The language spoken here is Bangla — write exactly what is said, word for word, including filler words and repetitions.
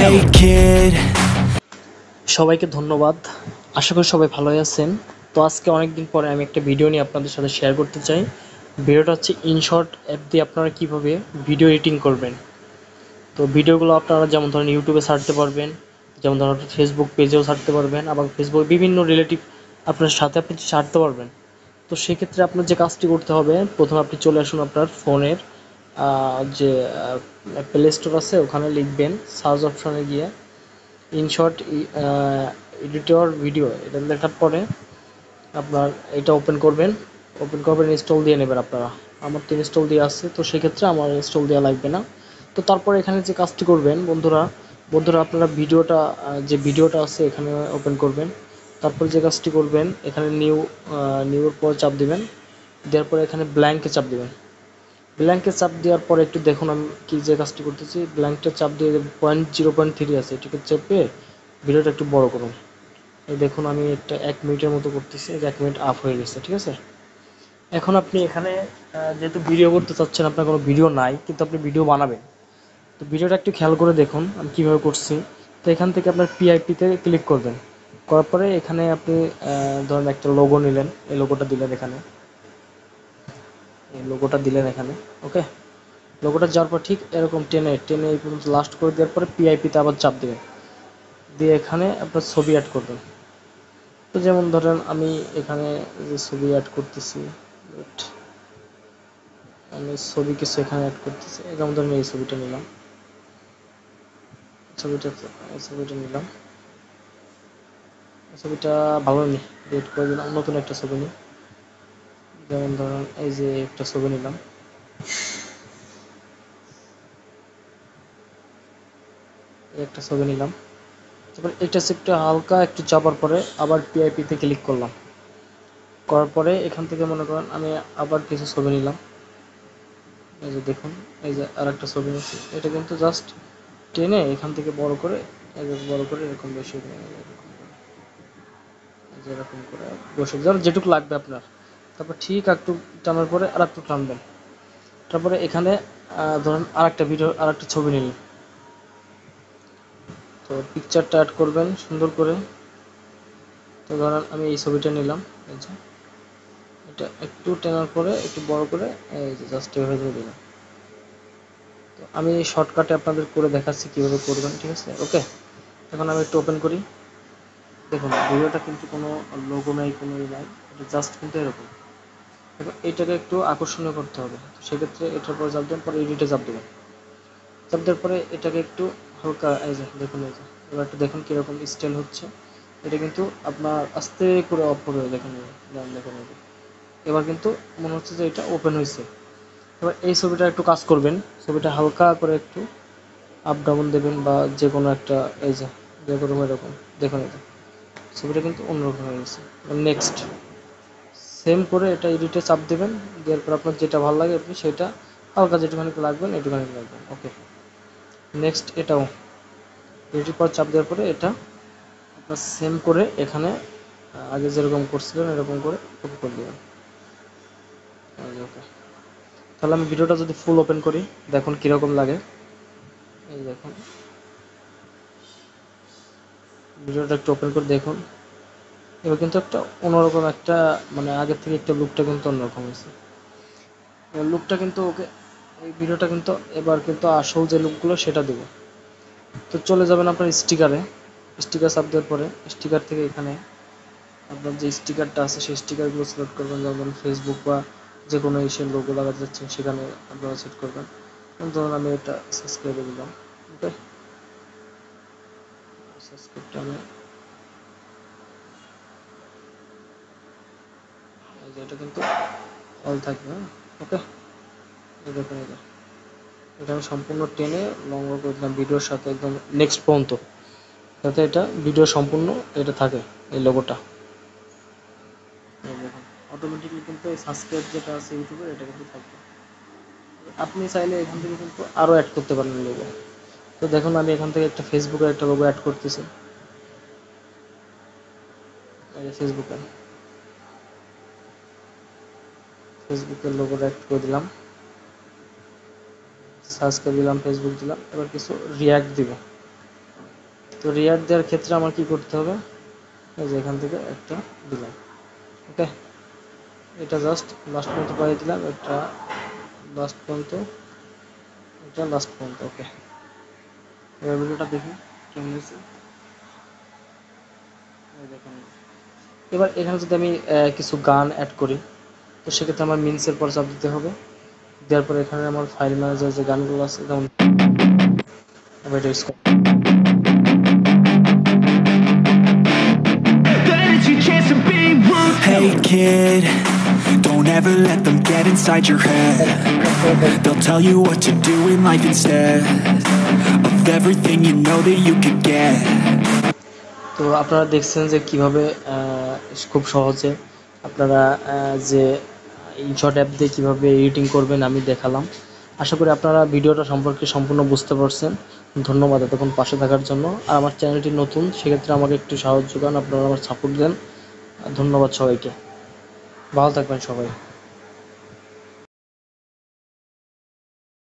naked. সবাইকে ধন্যবাদ। আশা করি সবাই ভালোই আছেন। তো আজকে অনেক দিন পরে আমি একটা ভিডিও নিয়ে আপনাদের সাথে শেয়ার করতে চাই। ভিডিওটা হচ্ছে ইনশট অ্যাপ দিয়ে আপনারা কীভাবে ভিডিও এডিটিং করবেন। তো ভিডিওগুলো আপনারা যেমন ধরেন ইউটিউবে ছাড়তে পারবেন, যেমন ধরেন ফেসবুক পেজেও ছাড়তে পারবেন, আবার ফেসবুক বিভিন্ন রিলেটিভ আপনার সাথে আপনি ছাড়তে পারবেন। তো সেক্ষেত্রে আপনার যে কাজটি করতে হবে, প্রথমে আপনি চলে আসুন আপনার ফোনের যে প্লে স্টোর আছে, ওখানে লিখবেন সার্চ অপশনে গিয়ে ইনশট এডিটর ভিডিও, এটা লেখার পরে আপনার এটা ওপেন করবেন। ওপেন করবেন, ইনস্টল দিয়ে নেবেন আপনারা। আমার তো ইনস্টল দিয়ে আসছে, তো সেক্ষেত্রে আমার ইনস্টল দেওয়া লাগবে না। তো তারপরে এখানে যে কাজটি করবেন বন্ধুরা বন্ধুরা আপনারা ভিডিওটা যে ভিডিওটা আছে এখানে ওপেন করবেন। তারপর যে কাজটি করবেন, এখানে নিউ নিউর পর চাপ দিবেন। দেওয়ার পরে এখানে ব্ল্যাঙ্কে চাপ দিবেন। ব্ল্যাঙ্কে চাপ দেওয়ার পরে একটু দেখুন আমি কী যে কাজটি করতেছি। ব্ল্যাঙ্কটা চাপ দিয়ে পয়েন্ট জিরো পয়েন্ট থ্রি আছে, এটিকে চেপে ভিডিওটা একটু বড় করুন। এই দেখুন আমি একটা এক মিনিটের মতো করতেছি, এক মিনিট আপ হয়ে গেছে, ঠিক আছে। এখন আপনি এখানে যেহেতু ভিডিও করতে চাচ্ছেন, আপনার কোনো ভিডিও নাই কিন্তু আপনি ভিডিও বানাবেন, তো ভিডিওটা একটু খেয়াল করে দেখুন আমি কীভাবে করছি। তো এখান থেকে আপনার পিআইপিতে ক্লিক করবেন। করার পরে এখানে আপনি ধরেন একটা লোগো নিলেন, এই লোগোটা দিলেন এখানে, এই লোগোটা দিলেন এখানে, ওকে। লোগোটা যাওয়ার পর ঠিক এরকম টেনে টেনে এই পর্যন্ত লাস্ট করে দেওয়ার পরে পিআইপিতে আবার চাপ দেবেন, দিয়ে এখানে আপনার ছবি অ্যাড করবেন। তো যেমন ধরেন আমি এখানে যে ছবি অ্যাড করতেছি, আমি ছবি কিছু এখানে অ্যাড করতেছি। যেমন ধরেন এই ছবিটা নিলাম, ছবিটা এই ছবিটা নিলাম ছবিটা ভালো নি, ডিলিট করে দিলাম, নতুন একটা ছবি নিই। যেমন ধরেন এই যে একটা ছবি নিলাম, একটা ছবি নিলাম। তারপর এটা একটু হালকা একটু চাপার পরে আবার পিআইপিতে ক্লিক করলাম। করার পরে এখান থেকে মনে করেন আমি আবার কিছু ছবি নিলাম। এই যে দেখুন, এই যে আর একটা ছবি নিচ্ছি, এটা কিন্তু জাস্ট টেনে এখান থেকে বড় করে, এই যে বড় করে এরকম বেশি এরকম করে বসে যার যেটুকু লাগবে আপনার। তারপর ঠিক একটু টানার পরে আর একটু টানবেন। তারপরে এখানে ধরেন আর একটা ভিডিও আর একটা ছবি নিলেন, তো পিকচারটা অ্যাড করবেন সুন্দর করে। তো ধরেন আমি এই ছবিটা নিলাম, এই যে এটা একটু টানার পরে একটু বড় করে এই যে জাস্ট এভাবে ধরে দিলাম। তো আমি শর্টকাটে আপনাদের করে দেখাচ্ছি কীভাবে করবেন, ঠিক আছে, ওকে। এখন আমি একটু ওপেন করি। দেখুন ভিডিওটা কিন্তু কোনো লোগো নাই, কোনো ই নাই, এটা জাস্ট কিন্তু এরকম। এবার এটাকে একটু আকর্ষণীয় করতে হবে, তো সেক্ষেত্রে এটার পরে চাপ দেবেন, পরে এডিটে চাপ দেবেন। চাপ দেওয়ার পরে এটাকে একটু হালকা এই যে দেখুন, এই যে এবার একটু দেখুন কীরকম স্টাইল হচ্ছে। এটা কিন্তু আপনার আস্তে করে অফ করে দেখুন, দেখুন এবার কিন্তু মনে হচ্ছে যে এটা ওপেন হয়েছে। এবার এই ছবিটা একটু কাজ করবেন, ছবিটা হালকা করে একটু আপ ডাউন দেবেন বা যে কোনো একটা, এই যে যেরকম এরকম দেখুন, এটা ছবিটা কিন্তু অন্যরকম হয়ে গেছে। নেক্সট সেম করে এটা এডিটে চাপ দেবেন, দেওয়ার পর আপনার যেটা ভালো লাগে আপনি সেটা হালকা যেটুখানি লাগবেন এটুখানি লাগবেন, ওকে। নেক্সট এটাও এডিটের পর চাপ দেওয়ার পরে এটা আপনার সেম করে এখানে আগে যেরকম করছিলেন এরকম করে ওকে করে দেবেন, ওকে। তাহলে আমি ভিডিওটা যদি ফুল ওপেন করি দেখুন কীরকম লাগে। এই দেখুন ভিডিওটা একটু ওপেন করে দেখুন, এবার কিন্তু একটা অন্যরকম একটা মানে আগের থেকে একটা লুকটা কিন্তু অন্যরকম হয়েছে। লুকটা কিন্তু ওকে, এই ভিডিওটা কিন্তু এবার কিন্তু আসল যে লুকগুলো সেটা দেবো। তো চলে যাবেন আপনার স্টিকারে, স্টিকার চাপ দেওয়ার পরে স্টিকার থেকে এখানে আপনার যে স্টিকারটা আছে সেই স্টিকারগুলো সিলেক্ট করবেন। যেমন ফেসবুক বা যে কোনো এসের লোগো লাগাতে যাচ্ছেন সেখানে আপনারা সেট করবেন। ধরুন আমি এটা সাবস্ক্রাইবে দিলাম, ওকে। সাবস্ক্রাইবটা আমি এই যে এটা কিন্তু অল থাকবে, হ্যাঁ, ওকে। এই দেখুন এটা এটা আমি সম্পূর্ণ টেনে লং করে দিলাম ভিডিওর সাথে একদম নেক্সট পর্যন্ত, যাতে এটা ভিডিও সম্পূর্ণ এটা থাকে এই লোগোটা। দেখুন অটোমেটিকলি কিন্তু এই সাবস্ক্রাইব যেটা আছে ইউটিউবে এটা কিন্তু থাকবে। আপনি চাইলে এখান থেকে কিন্তু আরও অ্যাড করতে পারেন লোগো। তো দেখুন আমি এখান থেকে একটা ফেসবুকের একটা লোগো অ্যাড করতেছি, ফেসবুকে ফেসবুকের লোগোটা অ্যাড করে দিলাম, সার্চ করে দিলাম, ফেসবুক দিলাম। এবার কিছু রিয়াক্ট দিব, তো রিয়ার দেওয়ার ক্ষেত্রে আমার কি করতে হবে, এই যে এখান থেকে একটা দিলাম, ওকে। এটা জাস্ট লাস্ট পর্যন্ত পাঠিয়ে দিলাম, এটা লাস্ট পর্যন্ত, এটা লাস্ট পর্যন্ত, ওকে। এবার ভিডিওটা দেখি কেমন হয়েছে। এই দেখুন, এবার এখানে যদি আমি আহ, কিছু গান অ্যাড করি, তো সেক্ষেত্রে আমার মিনসের পর চাপ দিতে হবে। দেওয়ার পরে এখানে আমার ফাইল ম্যানেজার যে গানগুলো আছে, যেমন এবার এটা স্কপ, Hey kid, don't ever let them get inside your head. They'll tell you what to do in life instead of everything you know that you could get. তো আপনারা দেখছেন যে কিভাবে আহ, খুব সহজে আপনারা আহ, যে ইনশট অ্যাপ দিয়ে কীভাবে এডিটিং করবেন আমি দেখালাম। আশা করি আপনারা ভিডিওটা সম্পর্কে সম্পূর্ণ বুঝতে পারছেন। ধন্যবাদ এতক্ষণ পাশে থাকার জন্য। আর আমার চ্যানেলটি নতুন, সেক্ষেত্রে আমাকে একটু সাহায্য করেন, আপনারা আমার সাপোর্ট দেন। ধন্যবাদ সবাইকে, ভালো থাকবেন সবাই।